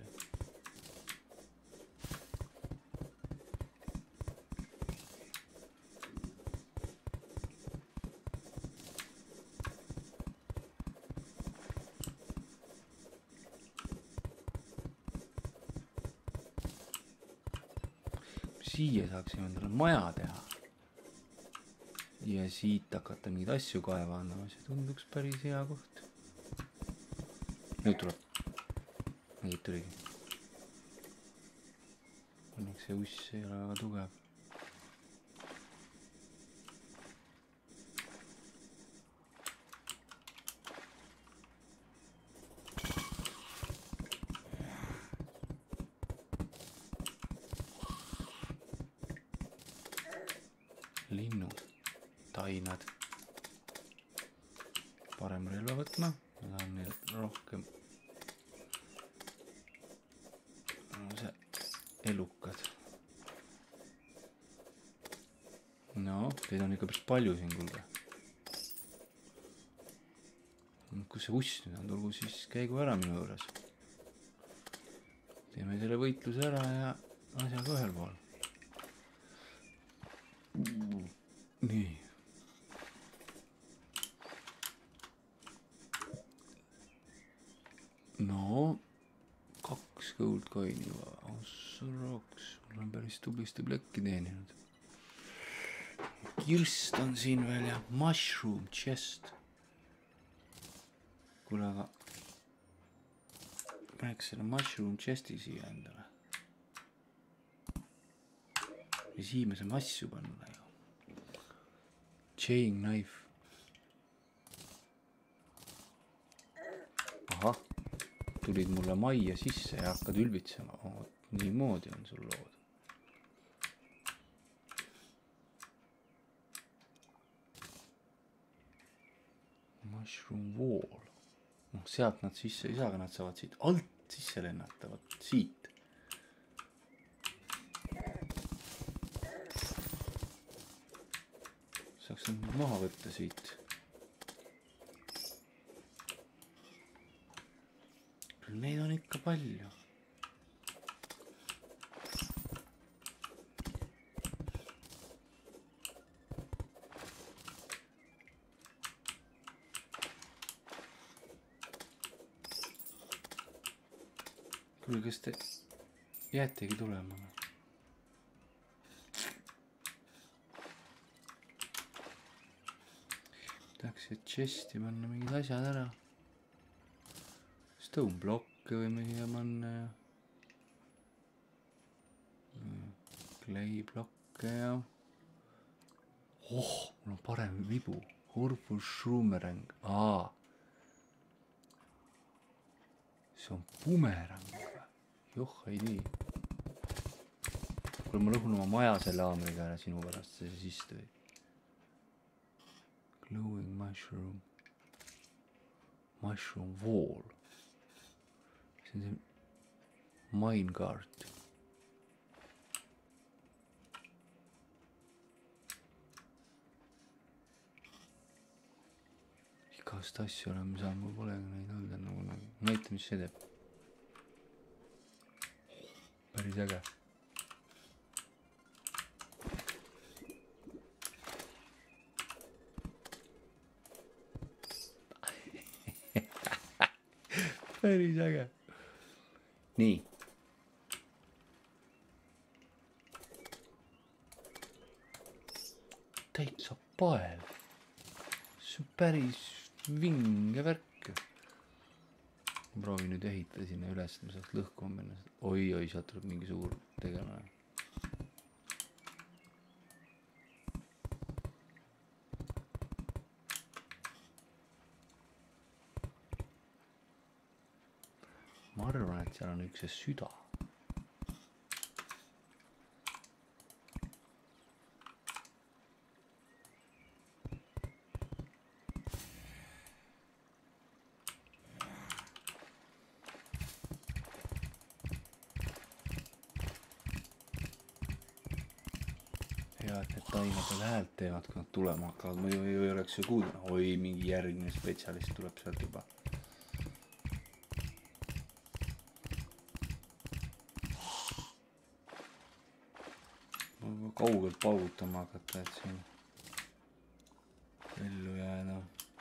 Siia saaksime endale maja teha ja siit hakata mingeid asju kaevama, see tunduks päris hea koht. Nüüd tuleb. Nüüd tuligi. Õnneks see uss ei ole väga tugev. Linnud, tainad. Parem relva võtma, ma tahan neil rohkem see elukad. No, teid on ikka päris palju siin, kuulge. Kus see uss nüüd on, tulgu siis käigu ära minu juures. Teeme selle võitluse ära ja asjaga ühel pool. Nii. No, kaks gold coin'i juba. Ossoroks, mul on päris tublisti plekki teeninud. Kirst on siin veel ja mushroom chest. Kuule, aga paneks selle mushroom chesti siia endale. Ja siia me saame asju panna ju. Chain knife. Ahah, tulid mulle majja sisse ja hakkad ülbitsema. Oh, nii moodi on sul lood. Mushroom wall. No, sealt nad sisse ei saa, aga nad saavad siit alt sisse lennata. Vaat siit. Saaks nüüd maha võtta siit. Neid on ikka palju. Kuule, kas te jäätegi tulema? Tahaks et chesti panna mingid asjad ära. Stone blokke võime siia panna ja clay blokke ja oh, mul on parem vibu. Orpus Shrumerang. Aa. See on bumerang. Joh, ei tii. Kuule, ma lõhun oma maja selle aamriga ära sinu pärast, see siis tõi. Glowing mushroom. Mushroom wall. See on see minecart. Igast asju oleme saanud, mul polegi neid öelda nagu nagu. Näita, mis see teeb. Päris äge. Päris äge. Nii. Täitsa pael. See on päris vinge värk. Ma proovin nüüd ehitada sinna üles, et ma saaks lõhkuma minna. Oi, oi, sealt tuleb mingi suur tegelane. Ma arvan, et seal on üks see süda. hea, et need taimed veel häält teevad, kui nad tulema hakkavad, muidu ei oleks ju kuulda. Oi, mingi järgmine spetsialist tuleb sealt juba. Ma kaugelt paugutama hakata, et siin ellu jääda.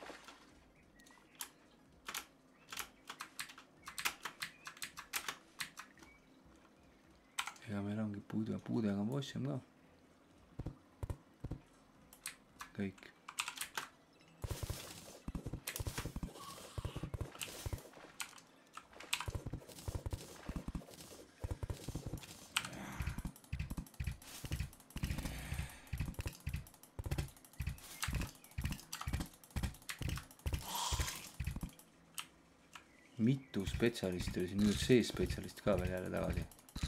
Ja meil ongi puude, puudega on bossem ka. Kõik. Mitu spetsialisti oli siin, nüüd see spetsialist ka veel jälle tagasi.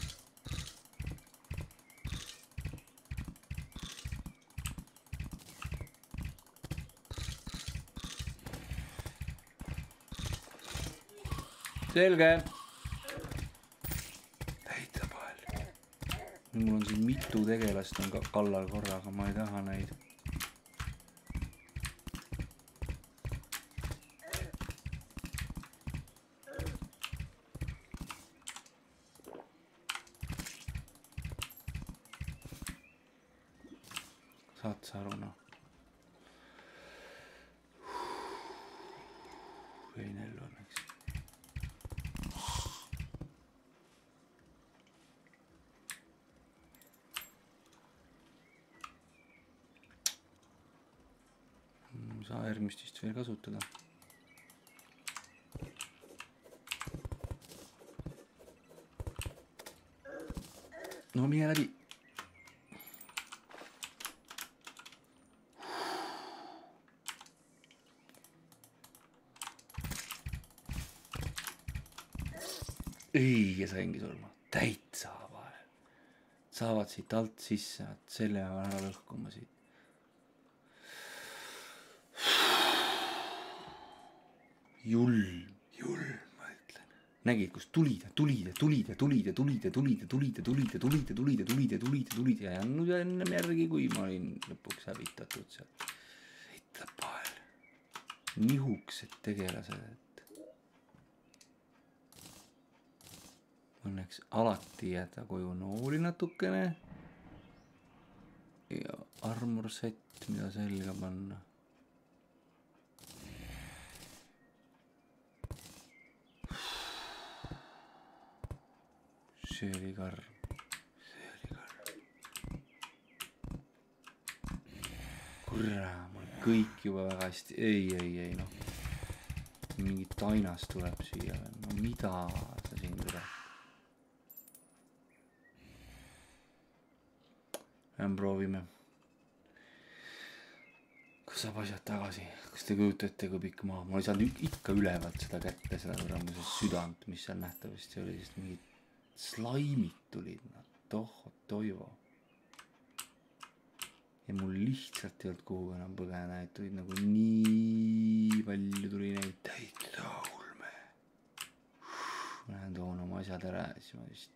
Selge. Täitsa palju. Mul on siin mitu tegelast on ka kallal korraga, ma ei taha neid. Saad sa aru, noh. Võin ellu õnneks. Saa järgmistist veel kasutada. No mine läbi. Ei, ja saingi surma. Täitsa vahel. Saavad siit alt sisse, selle ära lõhkuma siit. Julm, julm, ma ütlen. Nägid, kus tulid ja tulid ja tulid ja tulid ja tulid ja tulid ja tulid ja tulid ja tulid ja tulid ja tulid ja tulid ja tulid ja jännud ja ennem järgi, kui ma olin lõpuks hävitatud sealt. Heita pael. Nihuksed tegelased, et õnneks alati jäta koju nooli natukene ja armor set, mida selga panna. See oli karm. See oli karm. Kurra, mul kõik juba väga hästi. Ei, ei, ei, noh. Mingi tainas tuleb siia. No mida sa siin tuleb? Lähen proovime. Kas saab asjad tagasi? Kas te kujutate, kui pikk maa? Ma ei saanud ikka ülevalt seda kätte, seda kurramuses südant, mis seal nähtavasti oli, sest mingid slaimid tulid nad, tohot toivo. Ja mul lihtsalt ei olnud kuhu enam põgena, et tulid nagu nii palju tuli neid täitsa ulme. Ma lähen toon oma asjad ära ja siis ma vist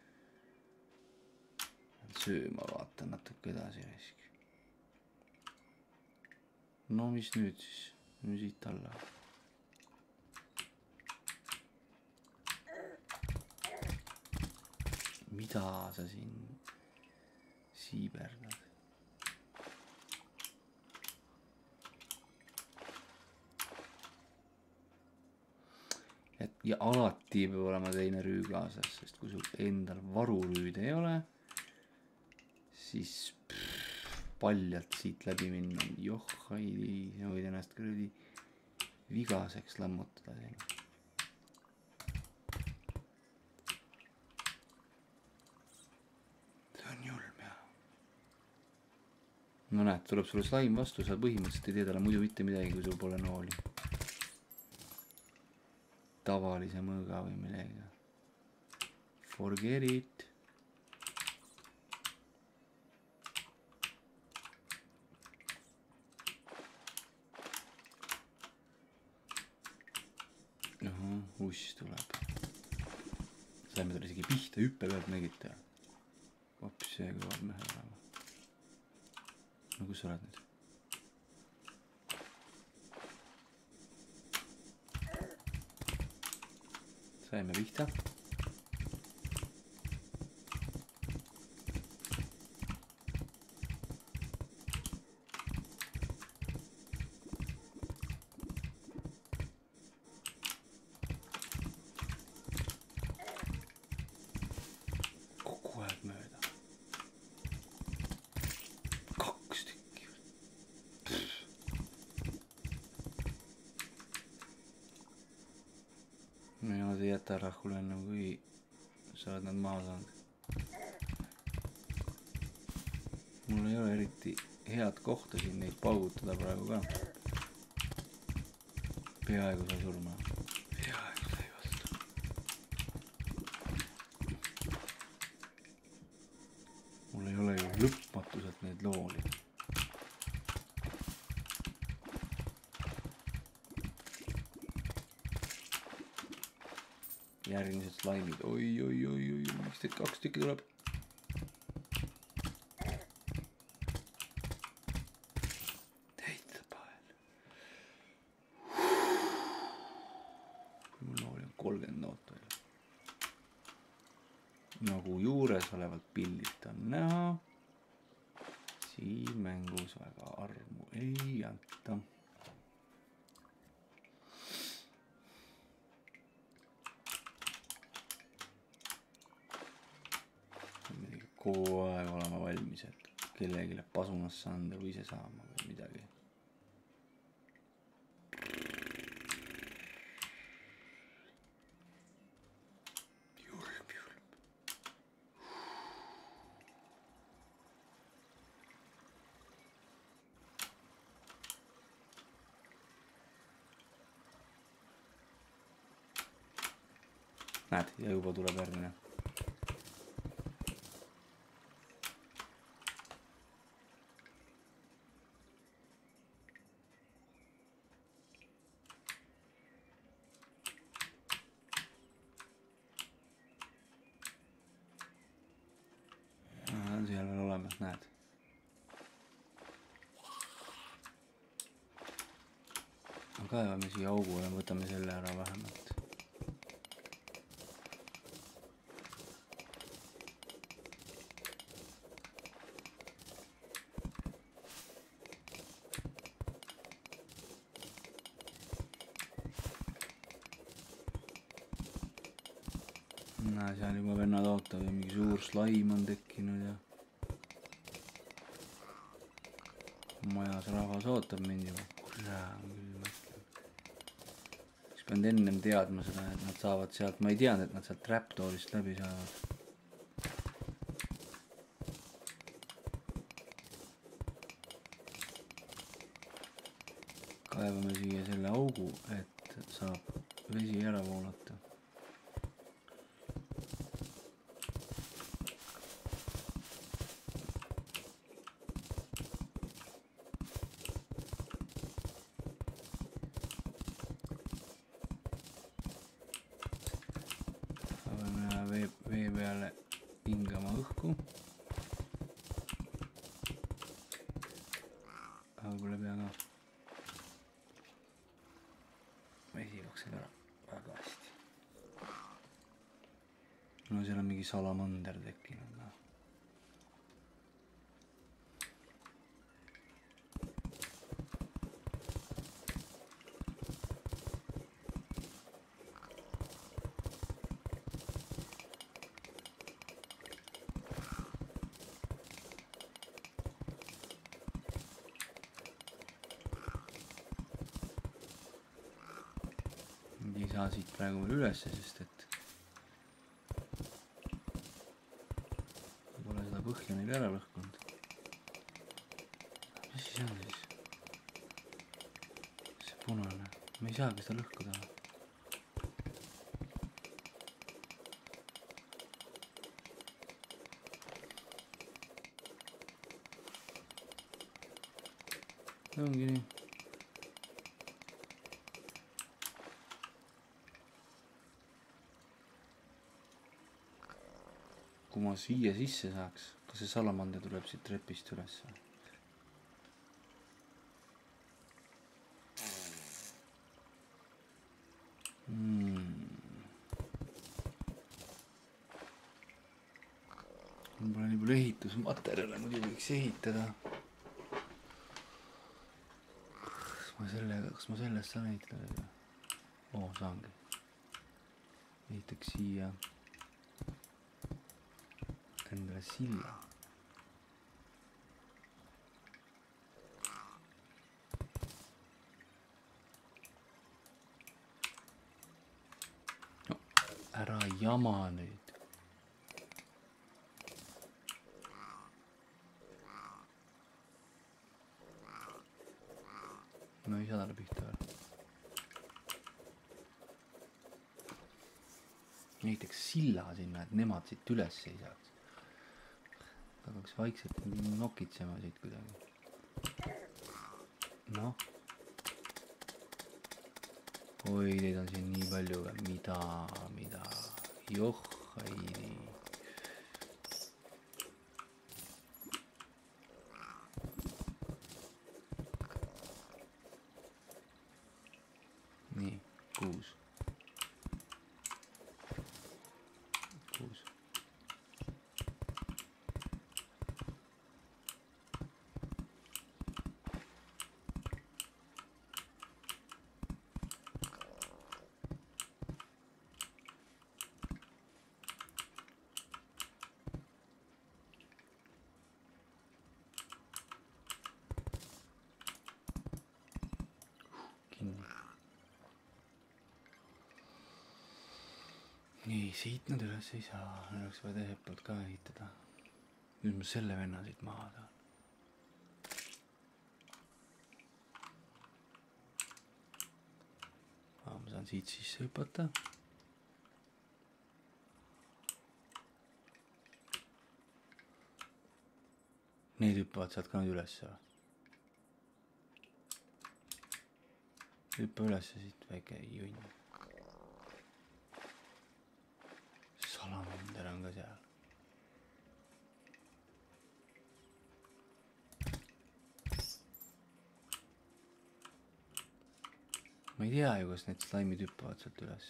sööma vaatan natuke edasi risk. No mis nüüd siis? Nüüd siit alla. Mida sa siin siiberdad? Et, ja alati peab olema teine rüü kaasas, sest kui sul endal varurüüd ei ole, siis pff, paljalt siit läbi minna. Joh, ei, sa võid ennast kuradi vigaseks lammutada siin. No näed, tuleb sulle slaim vastu, sa põhimõtteliselt ei tee talle muidu mitte midagi, kui sul pole nooli. Tavalise mõõga või millega. Forget it. Ahah, uss tuleb. Saime talle isegi pihta hüppe pealt nägite. Hops, see kõvad mehe olema. kus sa oled nüüd? Saime pihta. Kogu aeg mööda. Kaks tükki. Nad ei jäta rahule enne, kui sa oled nad maha saanud. Mul ei ole eriti head kohta siin neid paugutada praegu ka. Peaaegu sai surma. Peaaegu sai vastu. Mul ei ole ju lõpmatuselt neid looli. Järgmised slaimid. Oi, oi, oi, oi, miks teid kaks tükki tuleb? Teid pael. Mul nooli on kolmkümmend noot veel. Nagu juures olevalt pildilt on näha. Siin mängus väga armu ei anta. Kogu aeg olema valmis, et kellegile pasunasse anda või ise saama või midagi. Julm, julm. Näed, ja juba tuleb järgmine. On seal veel olemas, näed. Kaevame siia augu ja võtame selle ära vähemalt. Näe, seal juba vennad ootavad ja mingi suur slaim on tekkinud ja majas rahvas ootab mind juba. Kurraa, küll mõtlen. Siis pean ennem teadma seda, et nad saavad sealt, ma ei teadnud, et nad sealt trapdoorist läbi saavad. Kaevame siia selle augu, et saab vesi ära voolata. Vee peale hingama õhku. Augule pea ka. Vesi jookseb ära väga hästi. No seal on mingi salamander tekkinud. Ei saa siit praegu veel ülesse, sest et pole seda põhja neil ära lõhkunud. Mis siis on siis? See punane. Me ei saagi seda lõhkuda. Ongi nii. Kui ma siia sisse saaks, kas see salamander tuleb siit trepist üles? Hmm. mul pole nii palju ehitusmaterjale, muidu võiks ehitada. Kas ma sellega, kas ma sellest saan ehitada? Oo, saangi. Ehitaks siia endale silla. No, ära jama nüüd. No ei saa talle pihta veel. Näiteks silla sinna, et nemad siit üles ei saaks. Hakkaks vaikselt nokitsema siit kuidagi. Noh. Oi, neid on siin nii palju. Mida, mida? Joh, ei nii. Nii, kuus. Kuus. Kinni. Nii, siit nad üles ei saa. Nüüd oleks vaja teiselt poolt ka ehitada. Nüüd ma selle venna siit maha saan. Ma saan siit sisse hüpata. Need hüppavad sealt ka nüüd üles. Hüppa üles siit väike junn. Salamander on ka seal. Ma ei tea ju, kas need slaimid hüppavad sealt üles.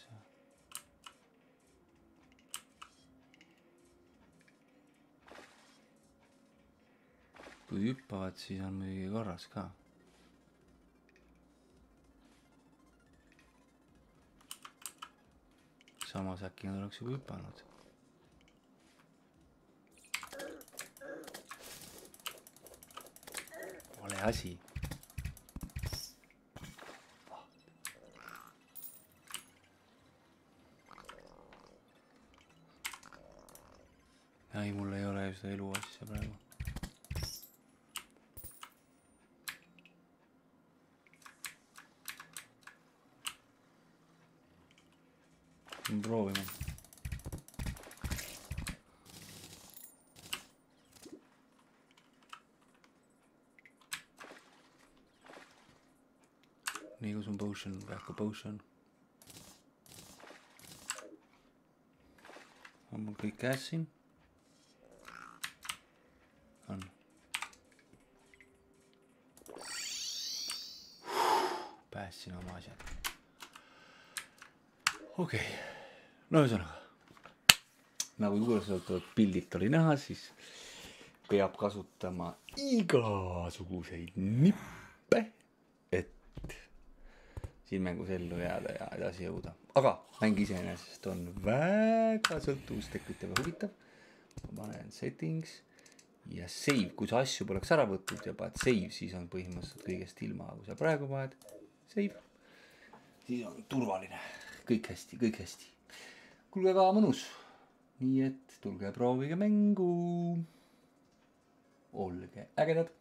Kui hüppavad, siis on muidugi korras ka. Samas äkki nad oleks juba hüpanud. Ole asi. Ei, mul ei ole ju seda elu asja praegu. Proovime. Nii kus on potion, vähka potion. On mul kõik käes siin? On. Päässin oma asjad. Okei. Okay. No ühesõnaga, nagu juureselt pildilt oli näha, siis peab kasutama igasuguseid nippe, et siin mängus ellu jääda ja edasi jõuda. Aga mäng iseenesest on väga sõltuvustekitav ja huvitav. Ma panen settings ja save. Kui sa asju poleks ära võtnud ja paned save, siis on põhimõtteliselt kõigest ilma. Kui sa praegu paned save, siis on turvaline. Kõik hästi, kõik hästi. Kuulge väga mõnus. Nii et tulge proovige mängu. Olge ägedad.